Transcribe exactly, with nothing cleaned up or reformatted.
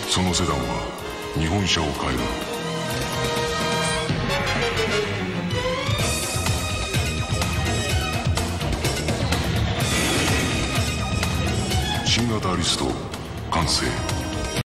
そのセダンは日本車を変える。新型アリスト完成。